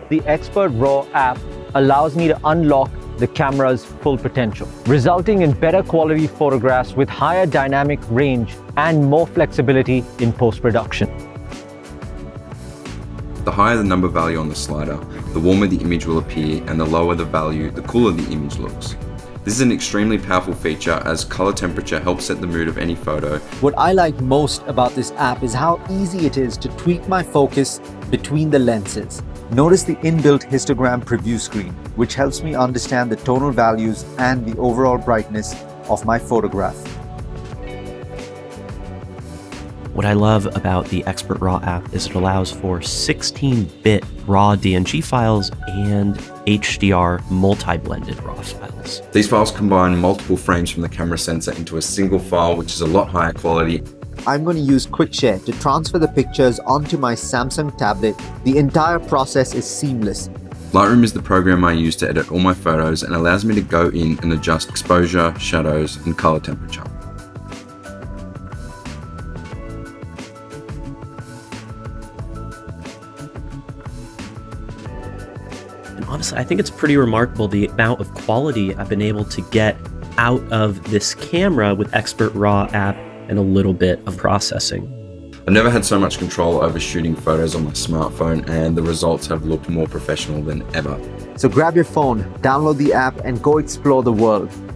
The Expert RAW app allows me to unlock the camera's full potential, resulting in better quality photographs with higher dynamic range and more flexibility in post-production. The higher the number value on the slider, the warmer the image will appear, and the lower the value, the cooler the image looks. This is an extremely powerful feature as color temperature helps set the mood of any photo. What I like most about this app is how easy it is to tweak my focus between the lenses. Notice the inbuilt histogram preview screen, which helps me understand the tonal values and the overall brightness of my photograph. What I love about the Expert RAW app is it allows for 16-bit RAW DNG files and HDR multi-blended RAW files. These files combine multiple frames from the camera sensor into a single file, which is a lot higher quality. I'm going to use QuickShare to transfer the pictures onto my Samsung tablet. The entire process is seamless. Lightroom is the program I use to edit all my photos and allows me to go in and adjust exposure, shadows, and color temperature. And honestly, I think it's pretty remarkable the amount of quality I've been able to get out of this camera with Expert RAW app and a little bit of processing. I've never had so much control over shooting photos on my smartphone, and the results have looked more professional than ever. So grab your phone, download the app, and go explore the world.